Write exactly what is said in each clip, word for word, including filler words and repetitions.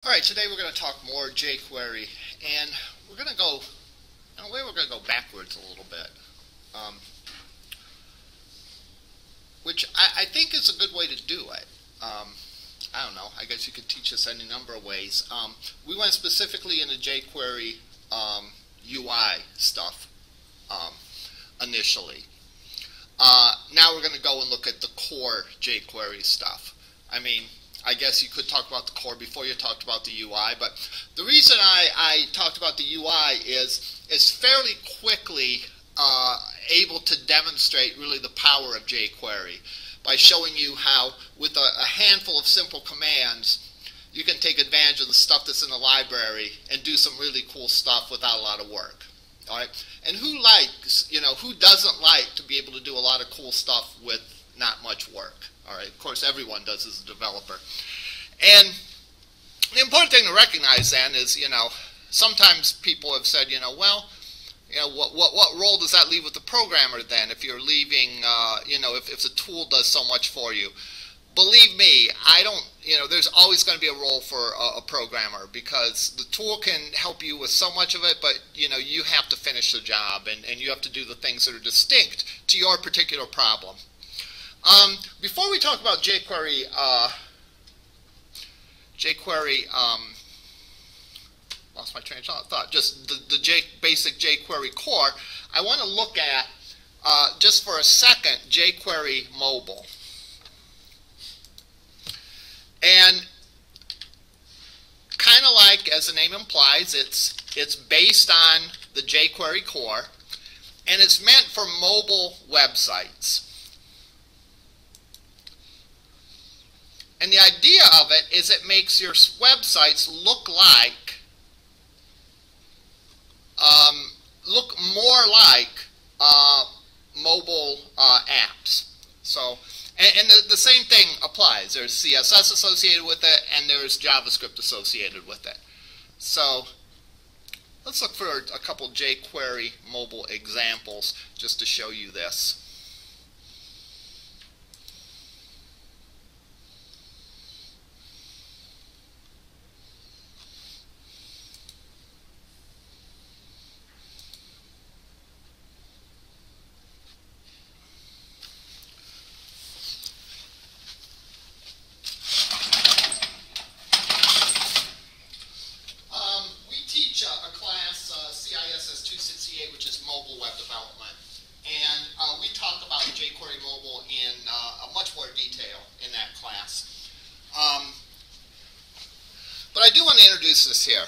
Alright, today we're going to talk more jQuery, and we're going to go, in a way we're going to go backwards a little bit, um, which I, I think is a good way to do it. Um, I don't know, I guess you could teach us any number of ways. Um, we went specifically into jQuery um, U I stuff um, initially. Uh, now we're going to go and look at the core jQuery stuff. I mean, I guess you could talk about the core before you talked about the U I, but the reason I, I talked about the U I is is fairly quickly uh, able to demonstrate really the power of jQuery by showing you how with a, a handful of simple commands you can take advantage of the stuff that's in the library and do some really cool stuff without a lot of work. All right? And who likes, you know, who doesn't like to be able to do a lot of cool stuff with not much work? All right, of course, everyone does as a developer. And the important thing to recognize then is, you know, sometimes people have said, you know, well, you know, what what what role does that leave with the programmer then? If you're leaving, uh, you know, if if the tool does so much for you, believe me, I don't. You know, there's always going to be a role for a, a programmer because the tool can help you with so much of it, but you know, you have to finish the job and and you have to do the things that are distinct to your particular problem. Um, before we talk about jQuery, uh, jQuery, um, lost my train of thought, just the, the J, basic jQuery core, I want to look at, uh, just for a second, jQuery mobile. And kind of like, as the name implies, it's, it's based on the jQuery core, and it's meant for mobile websites. And the idea of it is it makes your websites look like, um, look more like uh, mobile uh, apps. So, and, and the, the same thing applies. There's C S S associated with it, and there's JavaScript associated with it. So, let's look for a couple jQuery mobile examples just to show you this. C I S S two sixty-eight, which is mobile web development, and uh, we talk about jQuery mobile in uh, a much more detail in that class. Um, but I do want to introduce this here.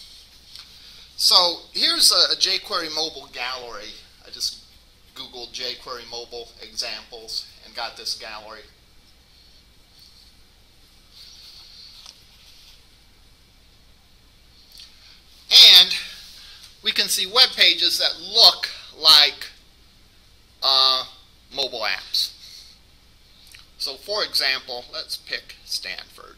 So here's a, a jQuery mobile gallery. I just Googled jQuery mobile examples and got this gallery. And we can see web pages that look like uh, mobile apps. So for example, let's pick Stanford.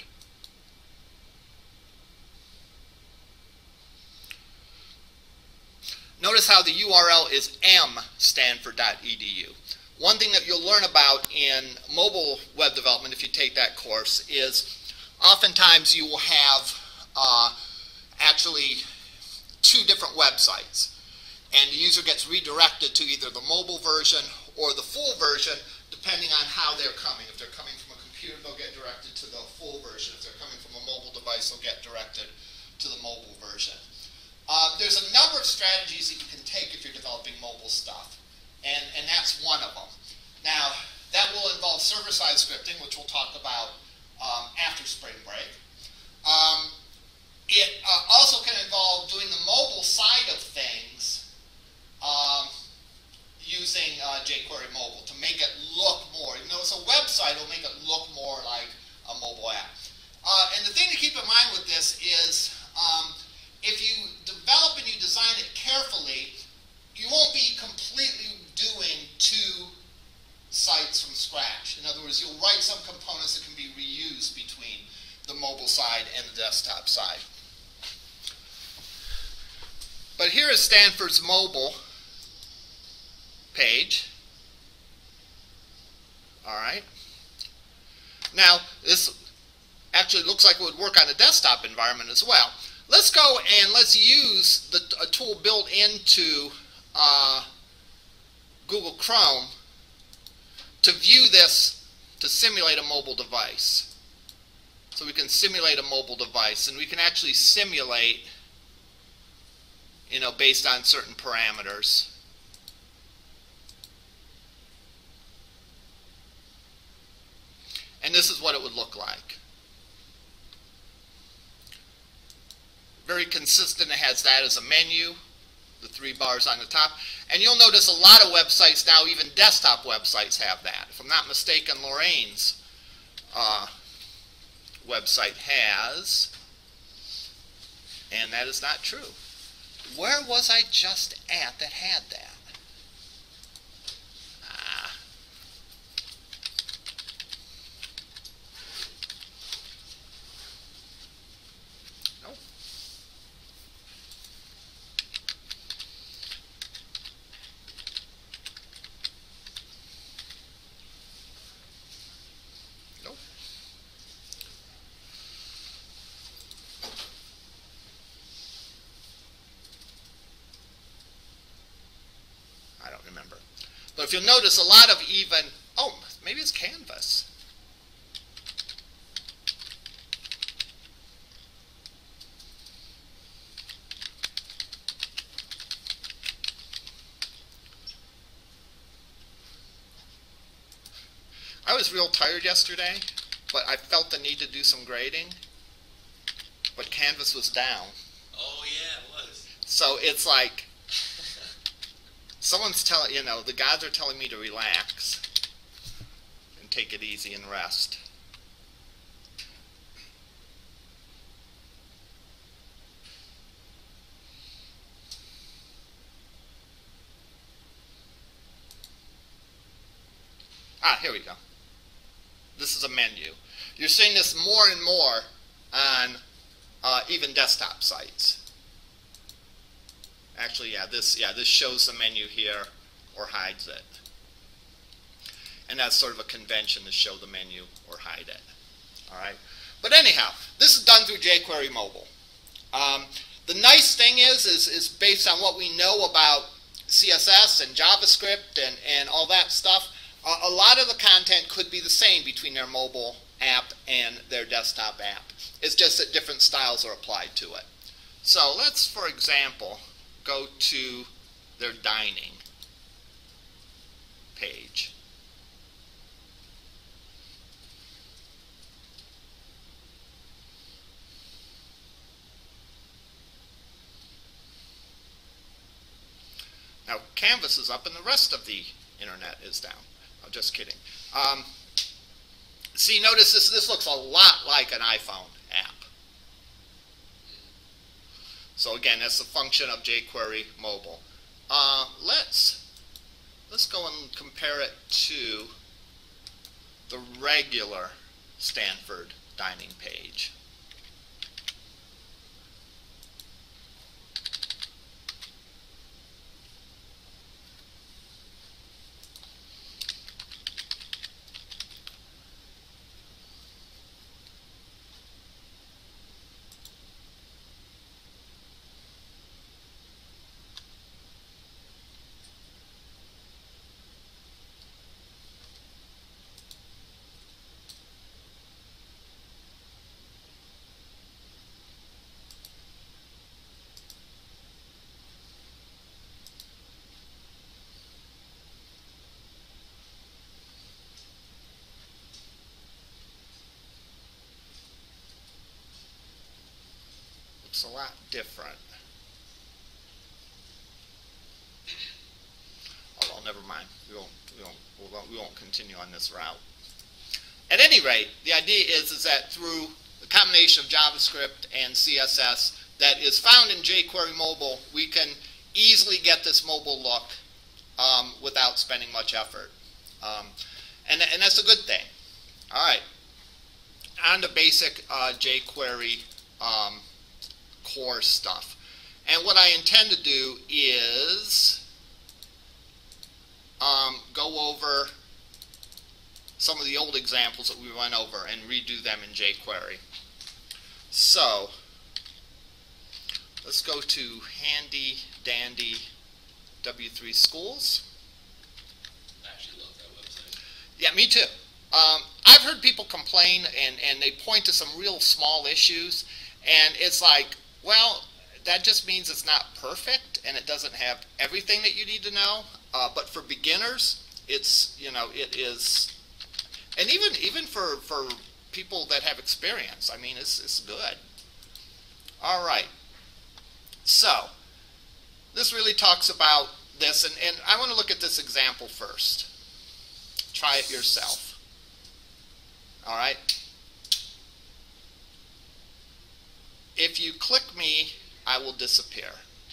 Notice how the U R L is m stanford dot e d u. One thing that you'll learn about in mobile web development, if you take that course, is oftentimes you will have uh, actually two different websites, and the user gets redirected to either the mobile version or the full version depending on how they're coming. If they're coming from a computer, they'll get directed to the full version. If they're coming from a mobile device, they'll get directed to the mobile version. Uh, there's a number of strategies that you can take if you're developing mobile stuff, and, and that's one of them. Now, that will involve server-side scripting, which we'll talk about um, after spring break. Um, It uh, also can involve doing the mobile side of things um, using uh, jQuery mobile to make it look more. Even though it's a website, it'll make it look more like a mobile app. Uh, and the thing to keep in mind with this is um, if you develop and you design it carefully, you won't be completely doing two sites from scratch. In other words, you'll write some components that can be reused between the mobile side and the desktop side. But here is Stanford's mobile page. All right. Now, this actually looks like it would work on a desktop environment as well. Let's go and let's use the, a tool built into uh, Google Chrome to view this, to simulate a mobile device. So we can simulate a mobile device, and we can actually simulate, you know, based on certain parameters. And this is what it would look like. Very consistent. It has that as a menu, the three bars on the top. And you'll notice a lot of websites now, even desktop websites, have that. If I'm not mistaken, Lorraine's uh, website has, and that is not true. Where was I just at that had that? Ah. Nope. Nope. I don't remember. But if you'll notice, a lot of even, oh, maybe it's Canvas. I was real tired yesterday, but I felt the need to do some grading. But Canvas was down. Oh yeah, it was. So it's like, someone's telling, you know, the gods are telling me to relax and take it easy and rest. Ah, here we go. This is a menu. You're seeing this more and more on uh, even desktop sites. Actually, yeah, this yeah this shows the menu here or hides it. And that's sort of a convention to show the menu or hide it. All right. But anyhow, this is done through jQuery Mobile. Um, the nice thing is, is, is based on what we know about C S S and JavaScript and, and all that stuff, uh, a lot of the content could be the same between their mobile app and their desktop app. It's just that different styles are applied to it. So let's, for example, go to their dining page. Now, Canvas is up and the rest of the internet is down. I'm just kidding. Um, see, notice this, this looks a lot like an iPhone app. So again, that's the function of jQuery Mobile. Uh, let's, let's go and compare it to the regular Stanford dining page. Looks a lot different. Although, never mind. We won't, we won't, we won't, we won't continue on this route. At any rate, the idea is, is that through the combination of JavaScript and C S S that is found in jQuery Mobile, we can easily get this mobile look um, without spending much effort. Um, and, and that's a good thing. All right. On to basic uh, jQuery um, core stuff. And what I intend to do is um, go over some of the old examples that we went over and redo them in jQuery. So let's go to handy dandy W three schools. I actually love that website. Yeah, me too. Um, I've heard people complain and, and they point to some real small issues, and it's like, well, that just means it's not perfect and it doesn't have everything that you need to know. Uh, but for beginners, it's, you know, it is, and even even for, for people that have experience, I mean, it's, it's good. All right. So this really talks about this, and, and I want to look at this example first. Try it yourself. All right. If you click me, I will disappear.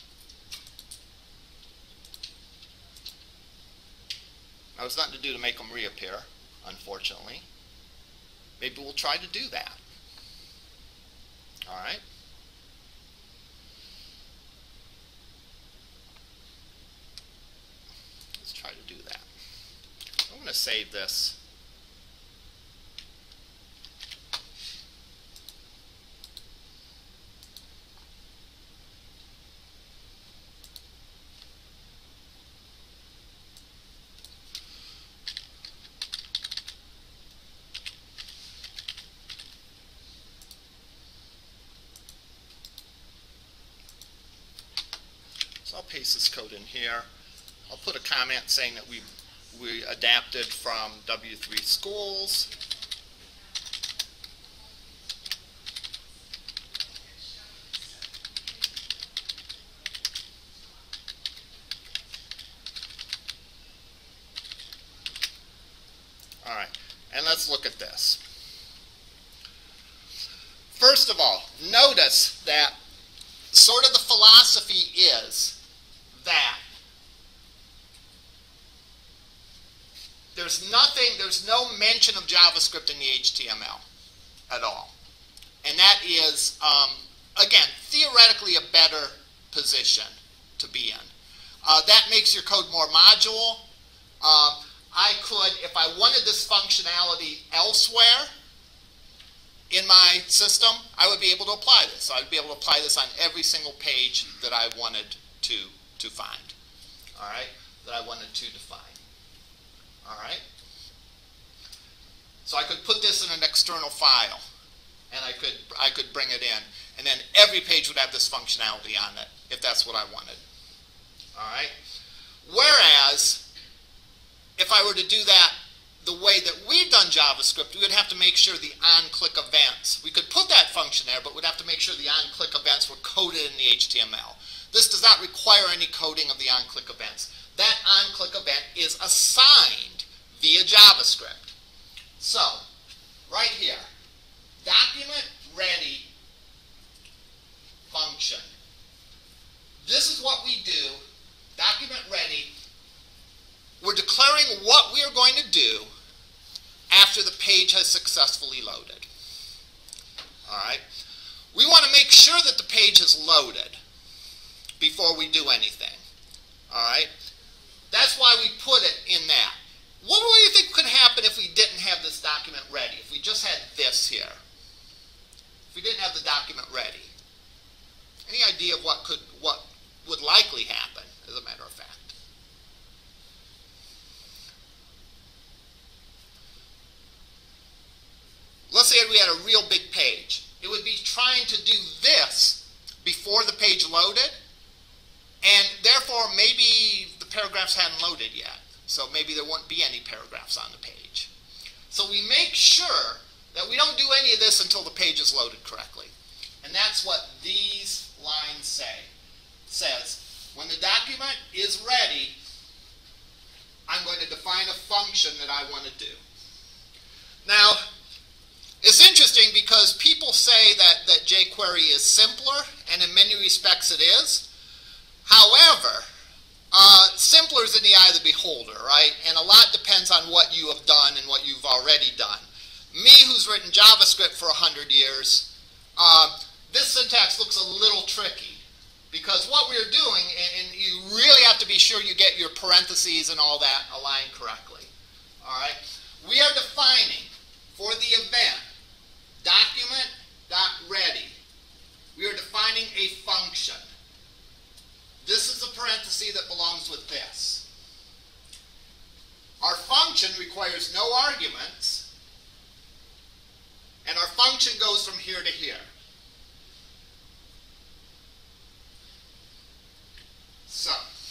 Now, there's nothing to do to make them reappear, unfortunately. Maybe we'll try to do that. All right. Let's try to do that. I'm going to save this. So I'll paste this code in here. I'll put a comment saying that we we adapted from W three schools. All right, and let's look at this. First of all, notice that sort of the philosophy is that there's nothing, there's no mention of JavaScript in the H T M L at all. And that is, um, again, theoretically a better position to be in. Uh, that makes your code more modular. Um, I could, if I wanted this functionality elsewhere in my system, I would be able to apply this. So I'd be able to apply this on every single page that I wanted to, to find, all right, that I wanted to define, all right. So I could put this in an external file, and I could, I could bring it in, and then every page would have this functionality on it, if that's what I wanted, all right. Whereas, if I were to do that the way that we've done JavaScript, we would have to make sure the on-click events, we could put that function there, but we'd have to make sure the on-click events were coded in the H T M L. This does not require any coding of the on-click events. That on-click event is assigned via JavaScript. So, right here, document ready function. This is what we do, document ready. We're declaring what we are going to do after the page has successfully loaded. All right. We want to make sure that the page is loaded before we do anything. All right. That's why we put it in that. What do you think could happen if we didn't have this document ready? If we just had this here? If we didn't have the document ready? Any idea of what could, what would likely happen, as a matter of fact? Let's say we had a real big page. It would be trying to do this before the page loaded, and therefore maybe the paragraphs hadn't loaded yet. So maybe there won't be any paragraphs on the page. So we make sure that we don't do any of this until the page is loaded correctly. And that's what these lines say. It says, when the document is ready, I'm going to define a function that I want to do. Now, it's interesting because people say that, that jQuery is simpler, and in many respects it is. However, uh, simpler is in the eye of the beholder, right? And a lot depends on what you have done and what you've already done. Me, who's written JavaScript for a hundred years, uh, this syntax looks a little tricky. Because what we're doing, and, and you really have to be sure you get your parentheses and all that aligned correctly. All right? we are defining for the event document.ready, we are defining a function. This is a parenthesis that belongs with this. Our function requires no arguments, and our function goes from here to here. So,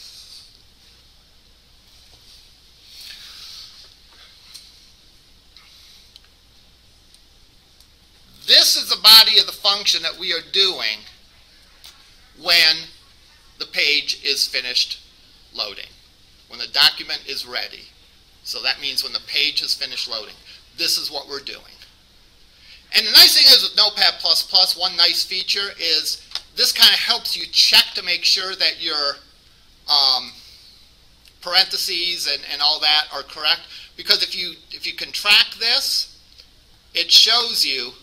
this is the body of the function that we are doing when the page is finished loading, when the document is ready. So that means when the page has finished loading. This is what we're doing. And the nice thing is with Notepad plus plus, one nice feature is this kind of helps you check to make sure that your um, parentheses and, and all that are correct. Because if you, if you contract this, it shows you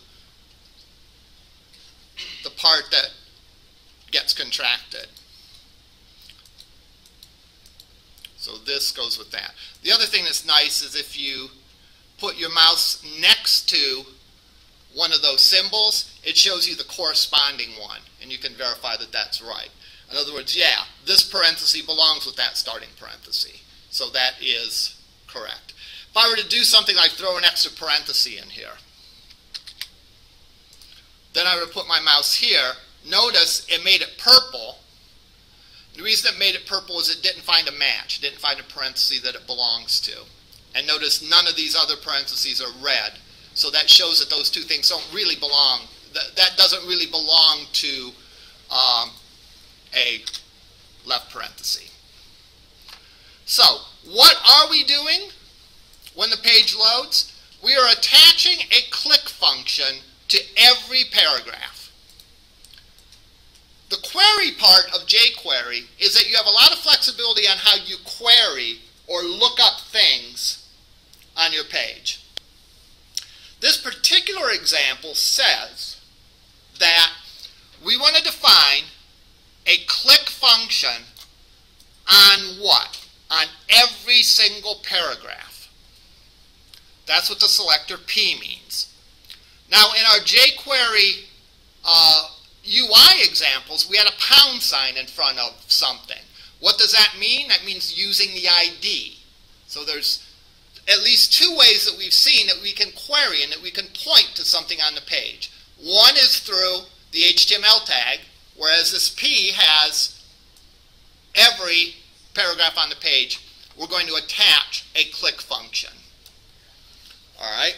the part that gets contracted. So this goes with that. The other thing that's nice is if you put your mouse next to one of those symbols, it shows you the corresponding one, and you can verify that that's right. In other words, yeah, this parenthesis belongs with that starting parenthesis. So that is correct. If I were to do something like throw an extra parenthesis in here, then I would put my mouse here. Notice it made it purple. The reason it made it purple is it didn't find a match. It didn't find a parenthesis that it belongs to. And notice none of these other parentheses are red. So that shows that those two things don't really belong. That, that doesn't really belong to um, a left parenthesis. So what are we doing when the page loads? We are attaching a click function to every paragraph. The query part of jQuery is that you have a lot of flexibility on how you query or look up things on your page. This particular example says that we want to define a click function on what? On every single paragraph. That's what the selector P means. Now in our jQuery uh, U I examples, we had a pound sign in front of something. What does that mean? That means using the I D. So there's at least two ways that we've seen that we can query and that we can point to something on the page. One is through the H T M L tag, whereas this P has every paragraph on the page. We're going to attach a click function. All right?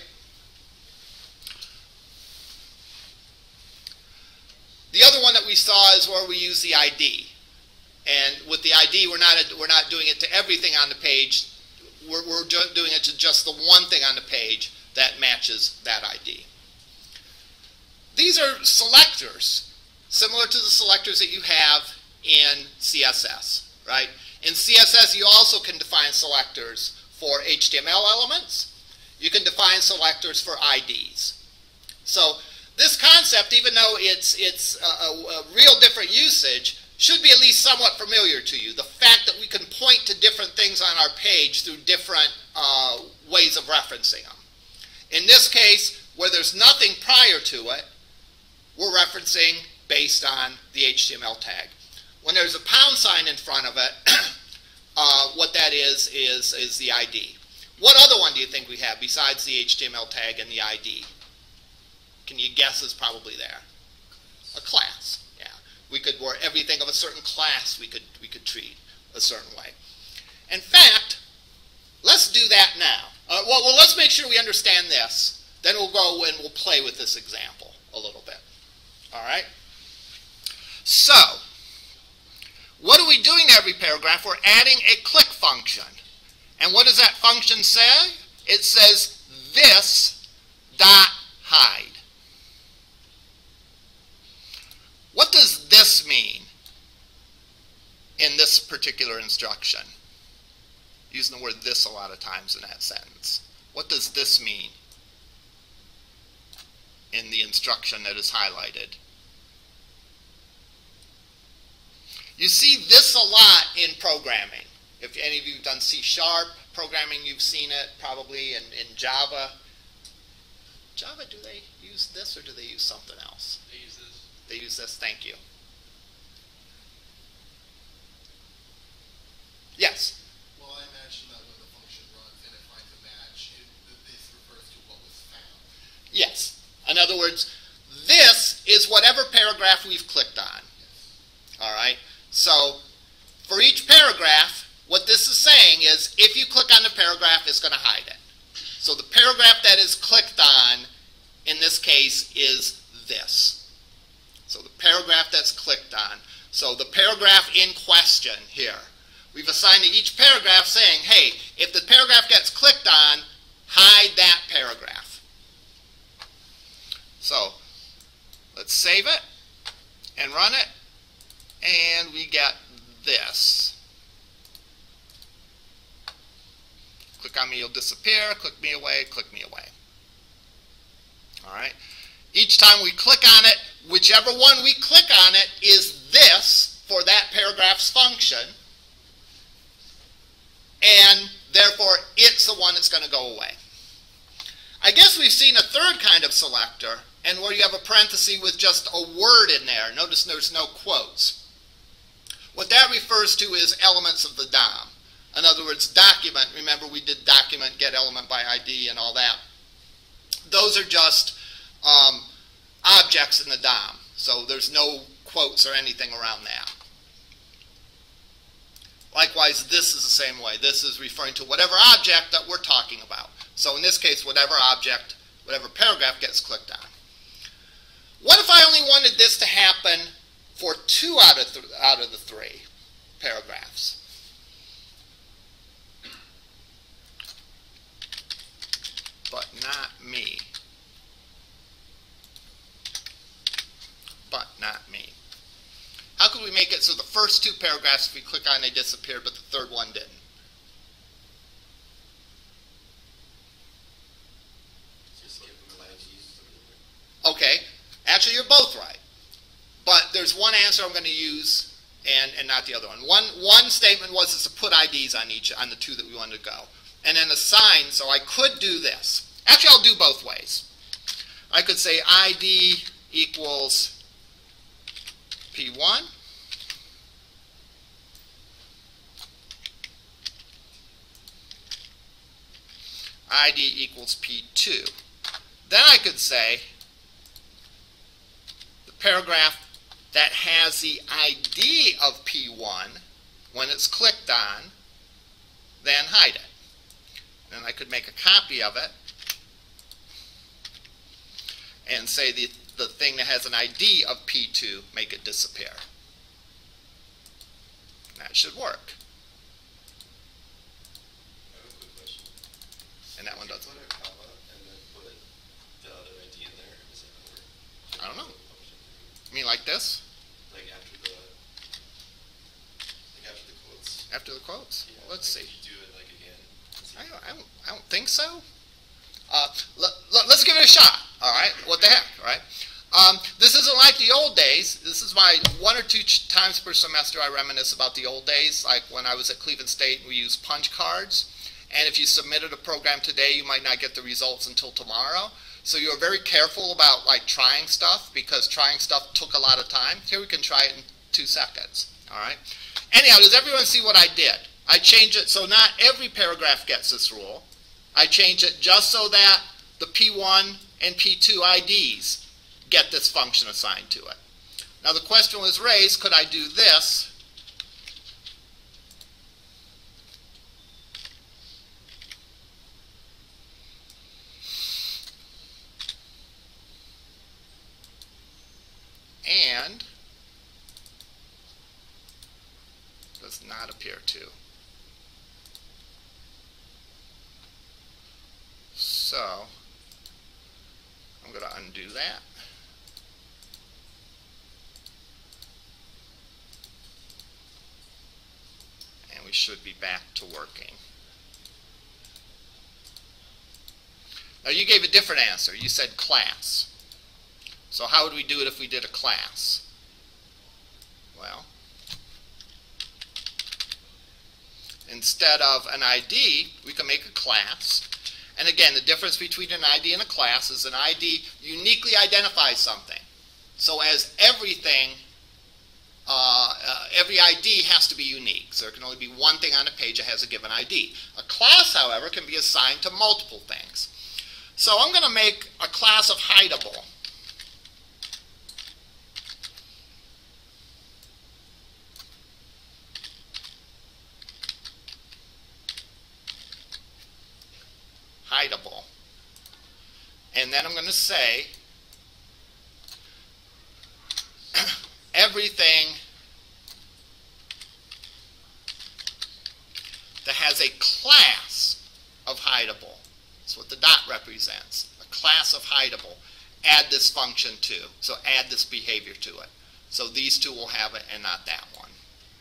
The other one that we saw is where we use the I D. And with the I D, we're not, we're not doing it to everything on the page. We're, we're doing it to just the one thing on the page that matches that I D. These are selectors, similar to the selectors that you have in C S S, right? In C S S, you also can define selectors for H T M L elements. You can define selectors for I Ds. So this concept, even though it's, it's a, a, a real different usage, should be at least somewhat familiar to you. The fact that we can point to different things on our page through different uh, ways of referencing them. In this case, where there's nothing prior to it, we're referencing based on the H T M L tag. When there's a pound sign in front of it, uh, what that is, is, is the I D. What other one do you think we have besides the H T M L tag and the I D? Can you guess is probably there? A class. Yeah. We could, or everything of a certain class we could, we could treat a certain way. In fact, let's do that now. Uh, well, well, let's make sure we understand this. Then we'll go and we'll play with this example a little bit. All right? So, what are we doing to every paragraph? We're adding a click function. And what does that function say? It says this dot hide. What does this mean in this particular instruction? Using the word this a lot of times in that sentence. What does this mean in the instruction that is highlighted? You see this a lot in programming. If any of you have done C sharp programming, you've seen it probably in, in Java. Java, do they use this or do they use something else? They use this. They use this, thank you. Yes? Well, I imagine that when the function runs and it finds a match, it, this refers to what was found. Yes. In other words, this is whatever paragraph we've clicked on. Yes. All right? So, for each paragraph, what this is saying is if you click on the paragraph, it's going to hide it. So the paragraph that is clicked on, in this case, is this. So the paragraph that's clicked on. So the paragraph in question here. We've assigned to each paragraph saying, hey, if the paragraph gets clicked on, hide that paragraph. So let's save it and run it, and we get this. Click on me, you'll disappear. Click me away, click me away. All right. Each time we click on it, whichever one we click on it is this for that paragraph's function, and therefore it's the one that's going to go away. I guess we've seen a third kind of selector, and where you have a parenthesis with just a word in there. Notice there's no quotes. What that refers to is elements of the D O M. In other words, document, remember we did document, get element by I D and all that. Those are just um, objects in the D O M. So there's no quotes or anything around that. Likewise, this is the same way. This is referring to whatever object that we're talking about. So in this case, whatever object, whatever paragraph gets clicked on. What if I only wanted this to happen for two out of, th out of the three paragraphs? But not me. But not me. How could we make it so the first two paragraphs, if we click on, they disappeared, but the third one didn't? Just give them I Ds. Okay. Actually, you're both right. But there's one answer I'm going to use and, and not the other one. One one statement was is to put I Ds on each on the two that we wanted to go. And then assign, so I could do this. Actually, I'll do both ways. I could say I D equals P one. I D equals P two. Then I could say the paragraph that has the I D of P one, when it's clicked on, then hide it. Then I could make a copy of it and say the, the thing that has an I D of P two, make it disappear. That should work. I have a quick question. And that one doesn't. Put a comma and then put the other I D in there. Is that gonna work? I don't know. You mean like this? Like after the, like after the quotes. After the quotes? Yeah, Well, let's like see. if you do it like again. Let's see. I don't, I don't, I don't think so. Uh, let, let, let's give it a shot. All right. What the heck? All right. Um, this isn't like the old days. This is my one or two ch times per semester I reminisce about the old days, like when I was at Cleveland State and we used punch cards. And if you submitted a program today, you might not get the results until tomorrow. So you're very careful about like trying stuff because trying stuff took a lot of time. Here we can try it in two seconds. All right. Anyhow, does everyone see what I did? I changed it so not every paragraph gets this rule. I changed it just so that the P one and P two I Ds get this function assigned to it. Now the question was raised, could I do this? And does not appear to. So I'm going to undo that. And we should be back to working. Now you gave a different answer. You said class. So how would we do it if we did a class? Well, in instead of an I D, we can make a class. And again, the difference between an I D and a class is an I D uniquely identifies something. So as everything, uh, uh, every I D has to be unique. So there can only be one thing on a page that has a given I D. A class, however, can be assigned to multiple things. So I'm going to make a class of hideable. Hideable. And then I'm going to say everything that has a class of hideable. That's what the dot represents. A class of hideable. Add this function to. So add this behavior to it. So these two will have it and not that one.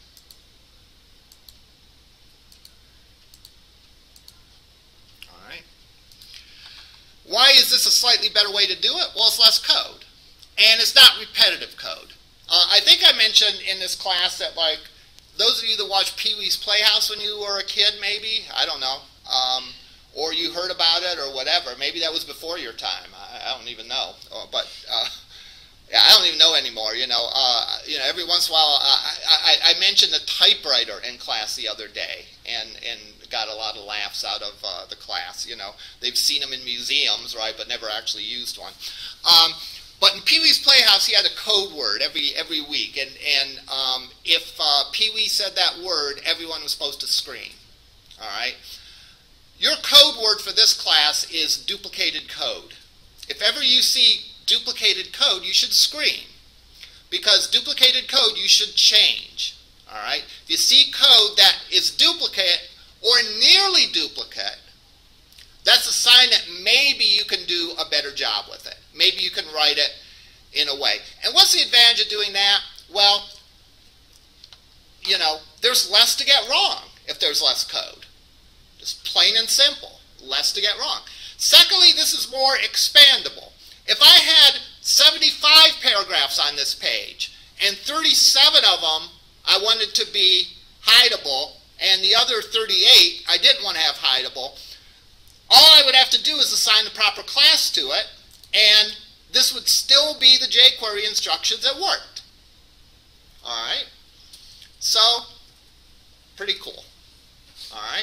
Why is this a slightly better way to do it? Well, it's less code. And it's not repetitive code. Uh, I think I mentioned in this class that, like, those of you that watched Pee-wee's Playhouse when you were a kid, maybe, I don't know, um, or you heard about it or whatever. Maybe that was before your time. I, I don't even know. Uh, but, uh, yeah, I don't even know anymore, you know. Uh, you know, every once in a while, uh, I, I, I mentioned the typewriter in class the other day, and, and got a lot of laughs out of uh, the class. You know, they've seen them in museums, right, but never actually used one. Um, but in Pee-wee's Playhouse, he had a code word every every week, and and um, if uh, Pee-wee said that word, everyone was supposed to scream. All right. Your code word for this class is duplicated code. If ever you see duplicated code, you should scream, because duplicated code you should change. All right. If you see code that is duplicate or nearly duplicate, that's a sign that maybe you can do a better job with it. Maybe you can write it in a way. And what's the advantage of doing that? Well, you know, there's less to get wrong if there's less code. Just plain and simple, less to get wrong. Secondly, this is more expandable. If I had seventy-five paragraphs on this page, and thirty-seven of them I wanted to be hideable, and the other thirty-eight I didn't want to have hideable, all I would have to do is assign the proper class to it, and this would still be the jQuery instructions that worked. All right? So, pretty cool. All right?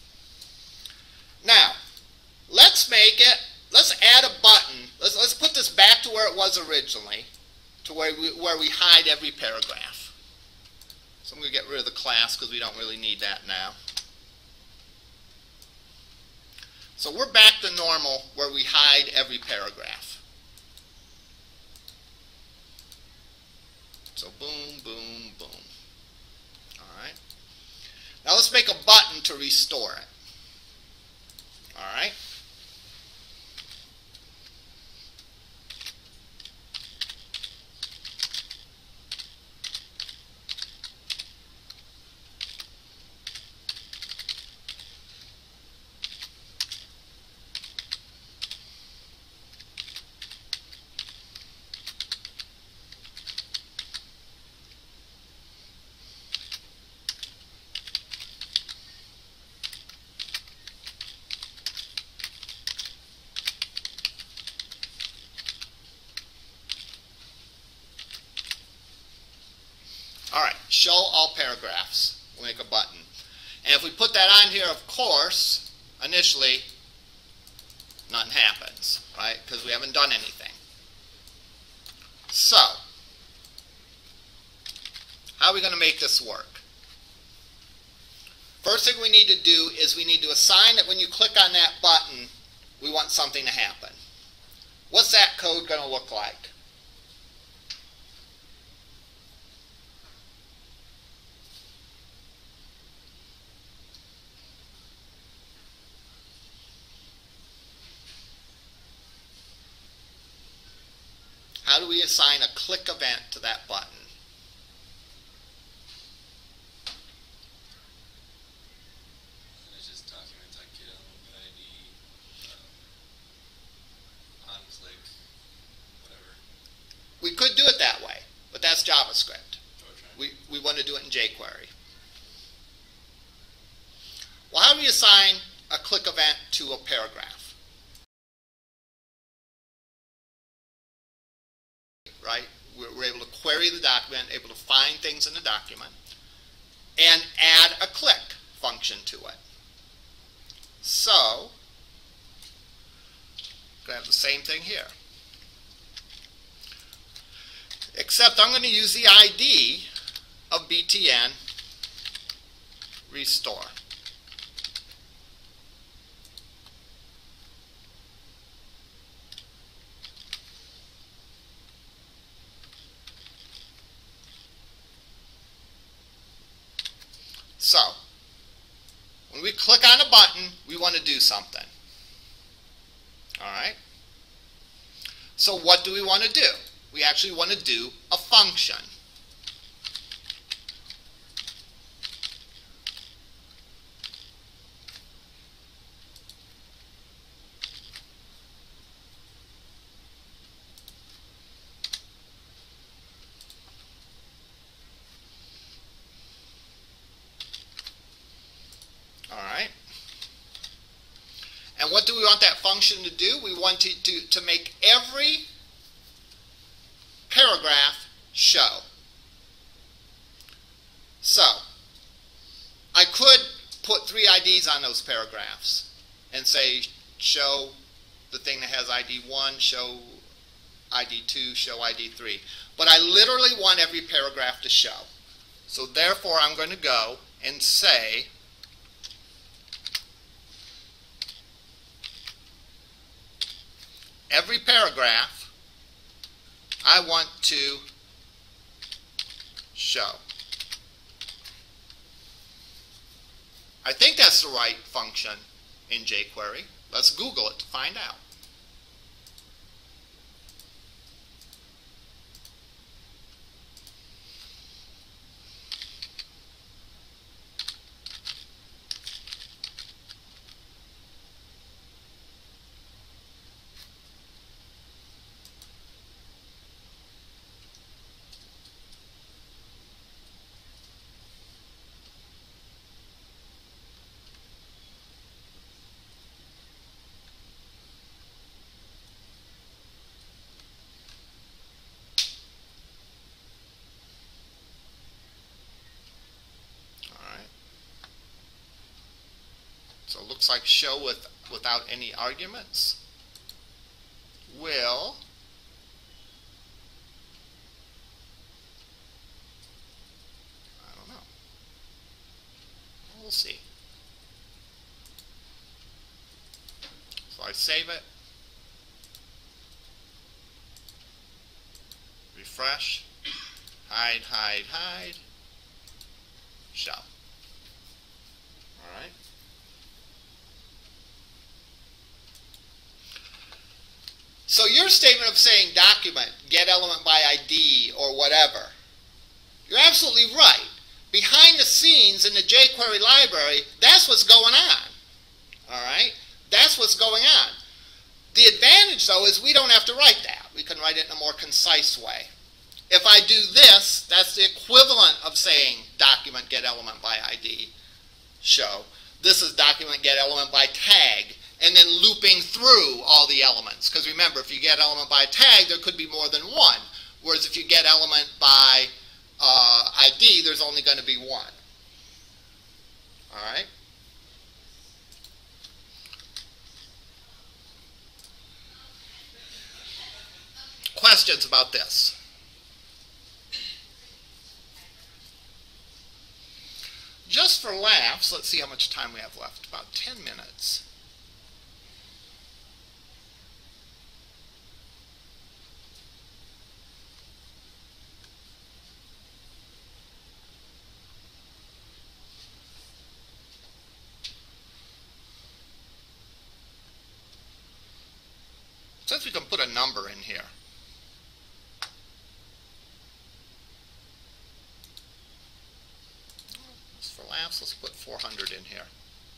Now, let's make it, let's add a button. Let's, let's put this back to where it was originally, to where we, where we hide every paragraph. So I'm going to get rid of the class because we don't really need that now. So we're back to normal where we hide every paragraph. So boom, boom, boom. All right. Now let's make a button to restore it. All right. All right, show all paragraphs. We'll make a button. And if we put that on here, of course, initially, nothing happens, right? Because we haven't done anything. So, how are we going to make this work? First thing we need to do is we need to assign that when you click on that button, we want something to happen. What's that code going to look like? How do we assign a click event to that button? It's just documents I get on I D, um, on click, whatever. We could do it that way, but that's JavaScript. Okay. We, we want to do it in jQuery. Well, how do you assign a click event to a paragraph? Right? We're, we're able to query the document, able to find things in the document, and add a click function to it. So, I'm going to have the same thing here. Except I'm going to use the I D of B T N restore. So, when we click on a button, we want to do something. Alright? So what do we want to do? We actually want to do a function. Alright? And what do we want that function to do? We want to, to, to make every paragraph show. So, I could put three I Ds on those paragraphs and say show the thing that has I D one, show I D two, show I D three. But I literally want every paragraph to show. So therefore I'm going to go and say every paragraph I want to show. I think that's the right function in jQuery. Let's Google it to find out. So it looks like show with without any arguments will I don't know. We'll see. So I save it, refresh, hide, hide, hide, show. All right. So your statement of saying document, get element by I D, or whatever, you're absolutely right. Behind the scenes in the jQuery library, that's what's going on. All right? That's what's going on. The advantage, though, is we don't have to write that. We can write it in a more concise way. If I do this, that's the equivalent of saying document, get element by I D, show. This is document, get element by tag, and then looping through all the elements. Because remember, if you get element by tag, there could be more than one. Whereas if you get element by uh, I D, there's only going to be one. All right? Questions about this? Just for laughs, let's see how much time we have left. About ten minutes. Since we can put a number in here. Just for laughs, let's put four hundred in here.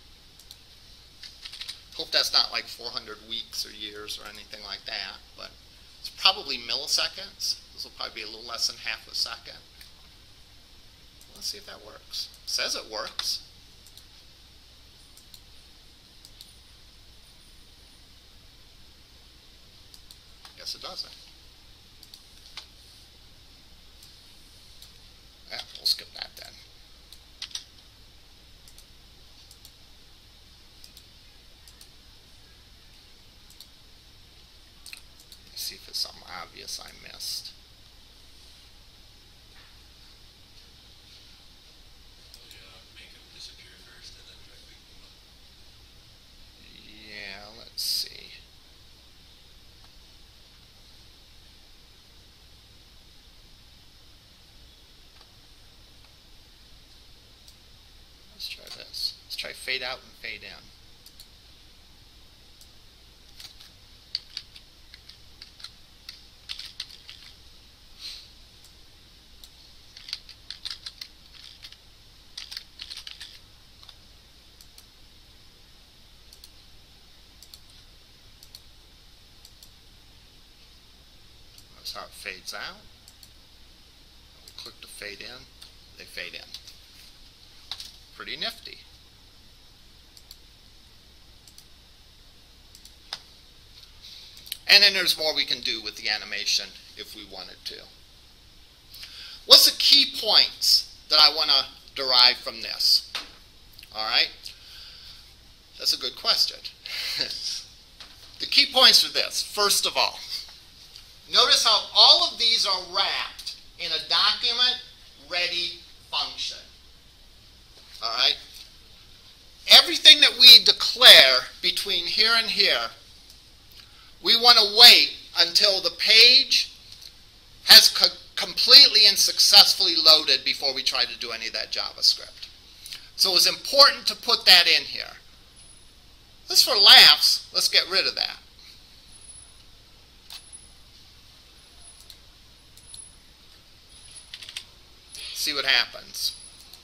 Hope that's not like four hundred weeks or years or anything like that, but it's probably milliseconds. This will probably be a little less than half a second. Let's see if that works. It says it works. guess it doesn't. Yeah, we'll skip that then. Let's see if it's something obvious I missed. Yeah, let's see. Let's try this. Let's try fade out and fade in. Notice how it fades out. We click to fade in, they fade in. Pretty nifty. And then there's more we can do with the animation if we wanted to. What's the key points that I want to derive from this? All right? That's a good question. The key points are this. First of all, notice how all of these are wrapped in a document-ready function. All right? Everything that we declare between here and here, we want to wait until the page has co completely and successfully loaded before we try to do any of that JavaScript. So it's important to put that in here. Just for laughs, let's get rid of that. See what happens.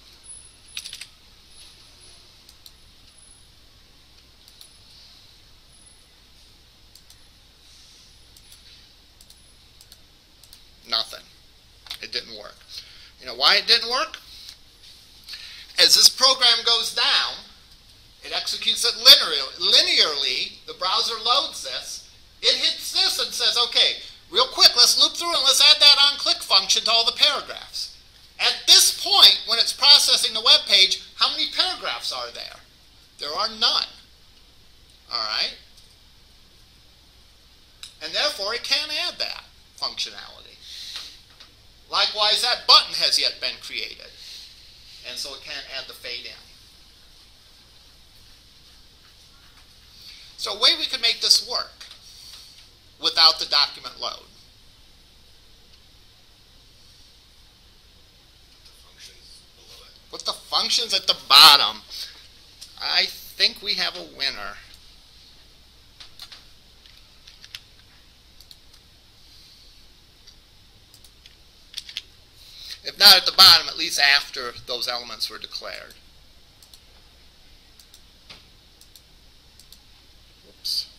Nothing. It didn't work. You know why it didn't work? As this program goes down, it executes it linearly. linearly. The browser loads this. It hits this and says, okay, real quick, let's loop through and let's add that onClick function to all the paragraphs. At this point, when it's processing the web page, how many paragraphs are there? There are none. All right? And therefore, it can't add that functionality. Likewise, that button has yet been created, and so it can't add the fade in. So a way we could make this work without the document load. Put the functions at the bottom. I think we have a winner. If not at the bottom, at least after those elements were declared. Whoops.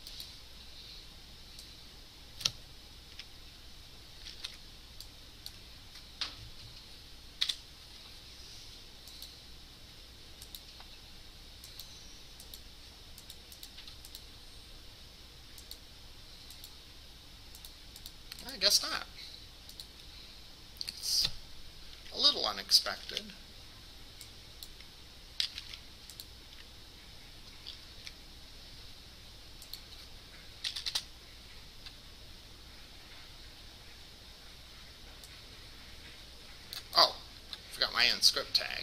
I guess not. It's a little unexpected. Oh, forgot my end script tag.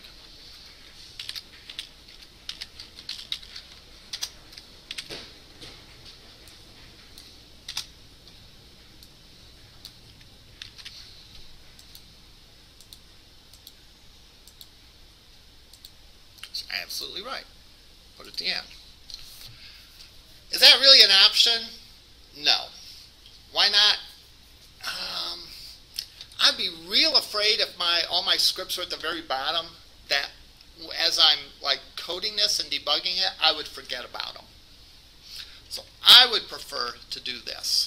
Absolutely right. Put it at the end. Is that really an option? No. Why not? Um, I'd be real afraid if my all my scripts were at the very bottom, that as I'm like coding this and debugging it, I would forget about them. So I would prefer to do this.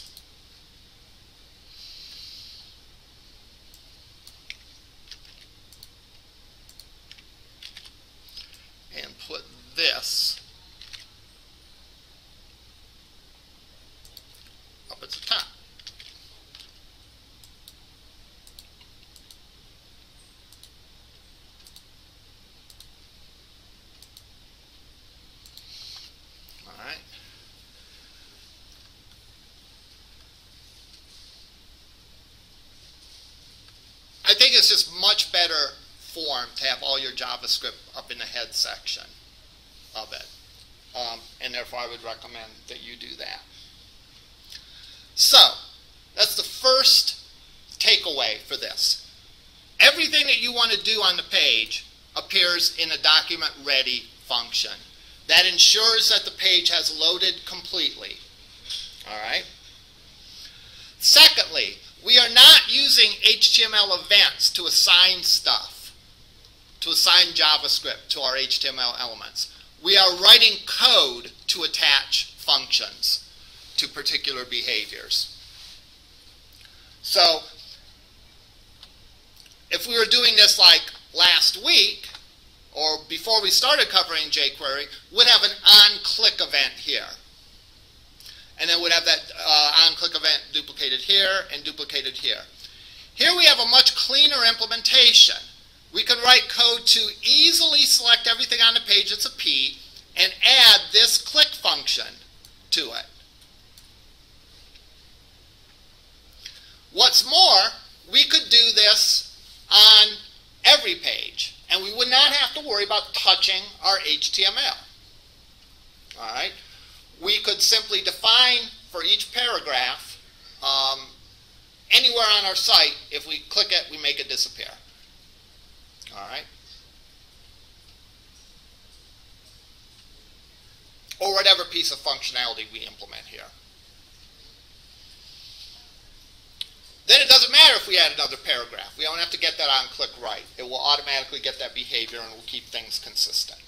And put this up at the top. think it's just much better form to have all your JavaScript up in the head section of it. Um, and therefore I would recommend that you do that. So, that's the first takeaway for this. Everything that you want to do on the page appears in a document ready function. That ensures that the page has loaded completely. All right? Secondly, we are not using H T M L events to assign stuff, to assign JavaScript to our H T M L elements. We are writing code to attach functions to particular behaviors. So, if we were doing this like last week, or before we started covering jQuery, we'd have an on-click event here. And then we'd have that uh, on-click event duplicated here and duplicated here. Here we have a much cleaner implementation. We can write code to easily select everything on the page that's a P and add this click function to it. What's more, we could do this on every page, and we would not have to worry about touching our H T M L. All right? We could simply define for each paragraph um, anywhere on our site. If we click it, we make it disappear. All right? Or whatever piece of functionality we implement here. Then it doesn't matter if we add another paragraph. We don't have to get that on click right. It will automatically get that behavior and will keep things consistent.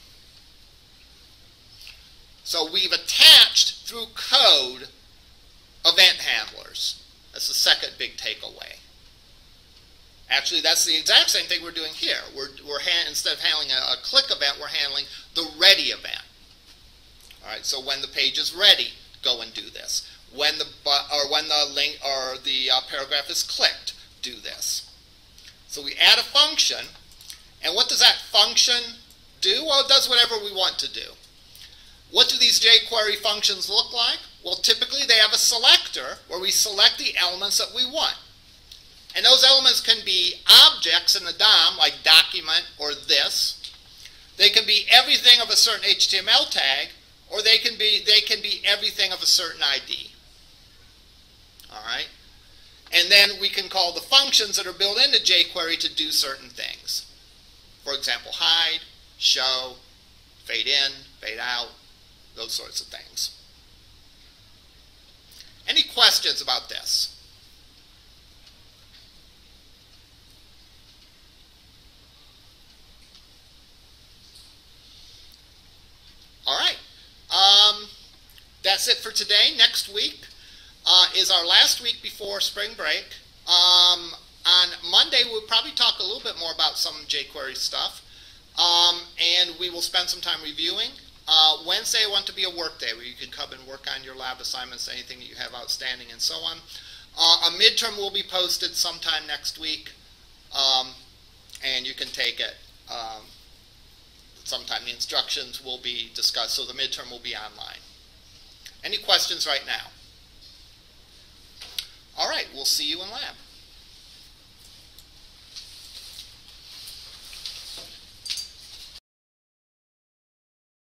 So we've attached through code event handlers. That's the second big takeaway. Actually, that's the exact same thing we're doing here. We're, we're instead of handling a, a click event, we're handling the ready event. All right, so when the page is ready, go and do this. When the or when the link or the uh, paragraph is clicked, do this. So we add a function, and what does that function do? Well, it does whatever we want to do. What do these jQuery functions look like? Well, typically they have a selector where we select the elements that we want. And those elements can be objects in the D O M, like document or this. They can be everything of a certain H T M L tag, or they can be they can be everything of a certain I D. All right? And then we can call the functions that are built into jQuery to do certain things. For example, hide, show, fade in, fade out, those sorts of things. Any questions about this? All right. Um, that's it for today. Next week uh, is our last week before spring break. Um, on Monday, we'll probably talk a little bit more about some jQuery stuff. Um, and we will spend some time reviewing. Uh, Wednesday, I want to be a work day where you can come and work on your lab assignments, anything that you have outstanding, and so on. Uh, a midterm will be posted sometime next week, um, and you can take it. Um, sometime the instructions will be discussed, so the midterm will be online. Any questions right now? All right, we'll see you in lab.